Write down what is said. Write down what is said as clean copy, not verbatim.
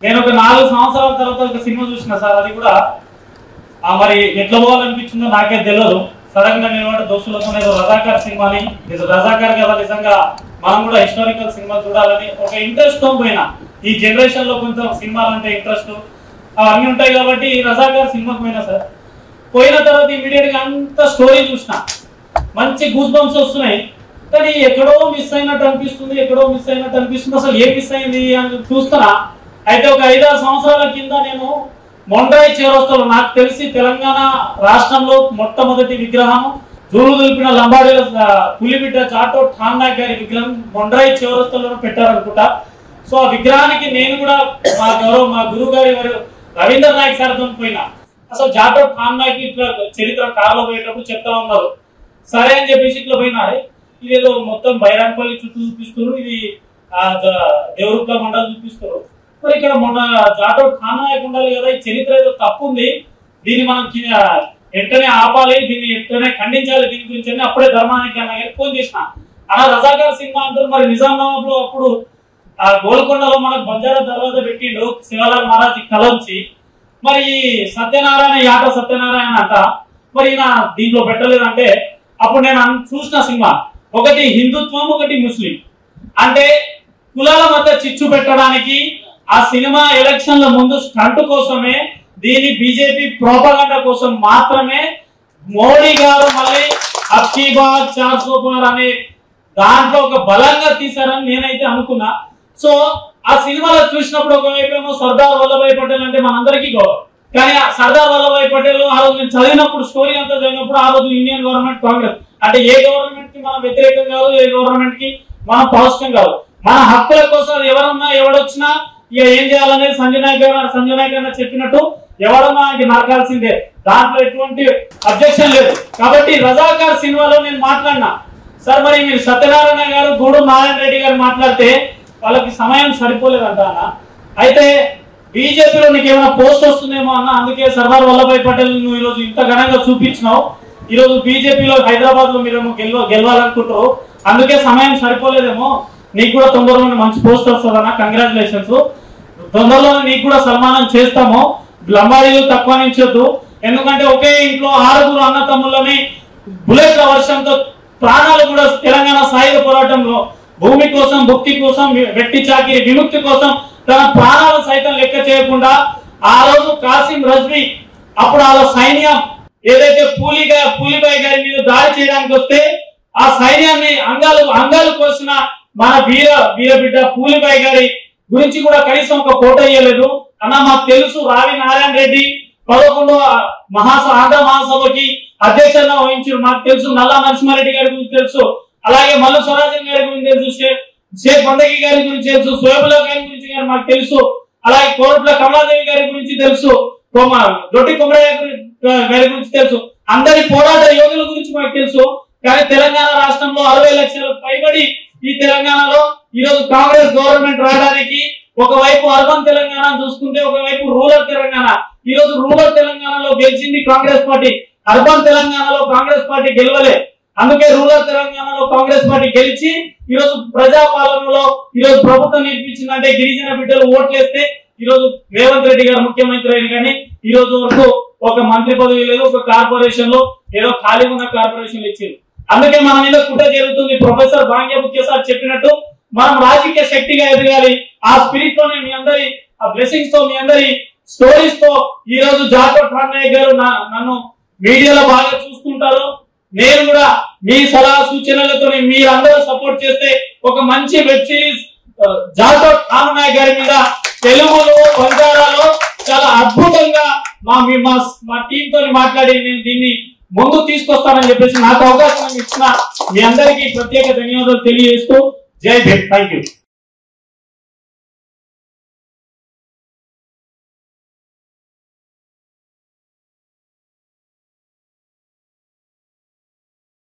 నేను ఒక 4 సంవత్సరాల తర్వాత ఒక సినిమా చూసిన సార్. అది కూడా మరి ఎట్లా పోవాలనిపించిందో నాకే తెలియదు. సడన్ గా నేను దోస్తులతో రజాకార్ సినిమాని, రజాకార్ కదా నిజంగా మనం కూడా హిస్టారికల్ సినిమా చూడాలని ఒక ఇంట్రెస్ట్ తో పోయినా. ఈ జనరేషన్ లో కొంచెం సినిమాలు అంటే ఇంట్రెస్ట్ అవన్నీ ఉంటాయి కాబట్టి రజాకార్ సినిమాకి పోయినా సార్. పోయిన తర్వాత ఇమీడియట్ గా అంత స్టోరీ చూసిన, మంచి గూస్ బంప్స్ వస్తున్నాయి. కానీ ఎక్కడో మిస్ అయినట్టు అనిపిస్తుంది, అసలు ఏం మిస్ అయింది అని చూస్తున్నా. అయితే ఒక 5-6 సంవత్సరాల కింద నేను మొండ్రాయి చౌరస్తాలో, నాకు తెలిసి తెలంగాణ రాష్ట్రంలో మొట్టమొదటి విగ్రహం జూలు దులిపిన లంబాడీల పులిబిడ్డ జాటో ఖాన్ నాయక్ గారి విగ్రహం మొండ్రాయి చౌరస్తాలో పెట్టారనుకుంటా. సో ఆ విగ్రహానికి నేను కూడా మా గురువు గారి రవీంద్ర నాయక్ సార్తో పోయినా. అసలు జాటో ఖాన్ నాయక్ ఇట్లా చరిత్ర కారులో పోయేటప్పుడు చెప్తా ఉన్నారు. సరే అని చెప్పేసి ఇట్లా పోయినా. ఇదేదో మొత్తం బైరాన్పల్లి చుట్టూ చూపిస్తారు, ఇది దేవరుప్ల మండలం చూపిస్తారు. మరి ఇక్కడ మొన్న జాటో ఖాన్ నాయక్ ఉండాలి కదా, ఈ చరిత్ర ఏదో తప్పు ఉంది, దీన్ని మనం వెంటనే ఆపాలి, దీన్ని వెంటనే ఖండించాలి, దీని గురించి అప్పుడే ధర్మానికి ఫోన్ చేసిన. అలా రజాకార్ సినిమా అంటారు. మరి నిజామాబాద్ లో అప్పుడు ఆ గోల్కొండలో మనకు బంజారా దర్వాజా పెట్టిండు శివలాల్ మహారాజ్ కలంచి. మరి సత్యనారాయణ యాట సత్యనారాయణ అంట, మరి ఈయన దీంట్లో పెట్టలేదంటే అప్పుడు నేను చూసిన సినిమా ఒకటి హిందుత్వం, ఒకటి ముస్లిం, అంటే కులాల మధ్య చిచ్చు పెట్టడానికి ఆ సినిమా ఎలక్షన్ల ముందు స్టంట్ కోసమే, దీని బీజేపీ ప్రోపగండా కోసం మాత్రమే మోడీ గారు మళ్ళీ అబ్కీ బార్ 400 పార్ అనే దాంట్లో ఒక బలంగా తీశారని నేనైతే అనుకున్నా. సో ఆ సినిమాలో చూసినప్పుడు ఒకవైపు ఏమో సర్దార్ వల్లభాయ్ పటేల్ అంటే మనందరికీ గౌరవం. కానీ సర్దార్ వల్లభాయ్ పటేల్ ఆ రోజు నేను చదివినప్పుడు, స్టోరీ అంతా చదివినప్పుడు, ఆ రోజు ఇండియన్ గవర్నమెంట్ కాంగ్రెస్ అంటే ఏ గవర్నమెంట్ కి మనం వ్యతిరేకం కాదు, ఏ గవర్నమెంట్ కి మనం పాజిటివ్ కాదు. మన హక్కుల కోసం ఎవరన్నా ఎవడొచ్చినా ఇక ఏం చేయాలనేది సంజయ్ నాయక్ గారు చెప్పినట్టు ఎవరన్నా ఆయనకి నరకాల్సిందే, దాంట్లో ఎటువంటి అబ్జెక్షన్ లేదు. కాబట్టి రజాకార్ సినిమాలో నేను మాట్లాడినా. సార్ మరి మీరు సత్యనారాయణ గారు, గూడూరు నారాయణ రెడ్డి గారు మాట్లాడితే వాళ్ళకి సమయం సరిపోలేదంట అన్న. అయితే బీజేపీలో నీకు ఏమైనా పోస్ట్ వస్తుందేమో అన్న, అందుకే సర్దార్ వల్లభాయ్ పటేల్ నువ్వు ఈరోజు ఇంత ఘనంగా చూపించినావు. ఈరోజు బీజేపీలో హైదరాబాద్ లో మీరేమో గెలవాలనుకుంటారు, అందుకే సమయం సరిపోలేదేమో, నీకు కూడా తొందరలోనే మంచి పోస్ట్ వస్తుందన్న, కంగ్రాచులేషన్స్. తొందరలోనే నీకు కూడా సన్మానం చేస్తాము. లంబాడీలు తక్కువ నించొద్దు, ఎందుకంటే ఒకే ఇంట్లో 6 అన్న తమ్ముళ్ళని బుల్లెట్ల వర్షంతో ప్రాణాలు కూడా తెలంగాణ సాయుధ పోరాటంలో భూమి కోసం, భుక్తి కోసం, వెట్టి చాకిరి విముక్తి కోసం తన ప్రాణాలు సైతం లెక్క చేయకుండా ఆ రోజు కాసిం రజ్వీ అప్పుడు వాళ్ళ సైన్యం ఏదైతే పూలిబాయ్ గారి మీద దాడి చేయడానికి వస్తే ఆ సైన్యాన్ని అంగాలు కోసిన మన వీరబిడ్డ పూలిబాయ్ గారి గురించి కూడా కనీసం ఒక ఫోటో ఇవ్వలేదు అన్న. మాకు తెలుసు రావి నారాయణ రెడ్డి 11వ ఆంధ్ర మహాసభకి అధ్యక్షంగా వహించారు, మాకు తెలుసు. నల్లా నరసింహారెడ్డి గారి గురించి తెలుసు, అలాగే మల్లు స్వరాజన్ గారి గురించి తెలుసు, షేక్ బందగి గారి గురించి తెలుసు, సోయబుల్లా గారి గురించి మాకు తెలుసు, అలాగే కోరట్ల కమలాదేవి గారి గురించి తెలుసు, దొడ్డి కొమరయ్య గారి గురించి తెలుసు. అందరి పోరాట యోగుల గురించి మాకు తెలుసు. కానీ తెలంగాణ రాష్ట్రంలో 60 లక్షలకు పైబడి ఈ తెలంగాణలో ఈరోజు కాంగ్రెస్ గవర్నమెంట్ రావడానికి ఒకవైపు అర్బన్ తెలంగాణ చూసుకుంటే, ఒకవైపు రూరల్ తెలంగాణ. ఈ రోజు రూరల్ తెలంగాణలో గెలిచింది కాంగ్రెస్ పార్టీ, అర్బన్ తెలంగాణలో కాంగ్రెస్ పార్టీ గెలవలే. అందుకే రూరల్ తెలంగాణలో కాంగ్రెస్ పార్టీ గెలిచి ఈరోజు ప్రజాపాలనలో ఈరోజు ప్రభుత్వం నిర్మించిందంటే గిరిజన బిడ్డలు ఓట్లేస్తే ఈరోజు రేవంత్ రెడ్డి గారు ముఖ్యమంత్రి అయిన కానీ ఈ రోజు వరకు ఒక మంత్రి పదవి లేదు, ఒక కార్పొరేషన్ లో ఏదో ఖాళీ ఉన్న కార్పొరేషన్ ఇచ్చింది. అందుకే మన మీద కుట్ర జరుగుతుంది. ప్రొఫెసర్ భాగ్యముఖ్య సార్ చెప్పినట్టు మనం రాజకీయ శక్తిగా ఎదగాలి. ఆ స్పిరిట్ లోనే మీ అందరి ఆ బ్లెస్సింగ్స్ తో, మీ అందరి స్టోరీస్ తో ఈ రోజు జాటో ఖాన్ నాయక్ గారు నన్ను మీడియాలో బాగా చూస్తుంటారు. నేను కూడా మీ సలహా సూచనలతో మీరందరూ సపోర్ట్ చేస్తే ఒక మంచి వెబ్ సిరీస్ జాటో ఖాన్ నాయక్ గారి మీద తెలుగులో, బంజారాలో చాలా అద్భుతంగా మా టీం తో మాట్లాడి నేను దీన్ని ముందు తీసుకొస్తానని చెప్పేసి నాకు అవకాశం ఇచ్చిన మీ అందరికీ ప్రత్యేక ధన్యవాదాలు తెలియజేస్తూ జై భీమ్. Thank you.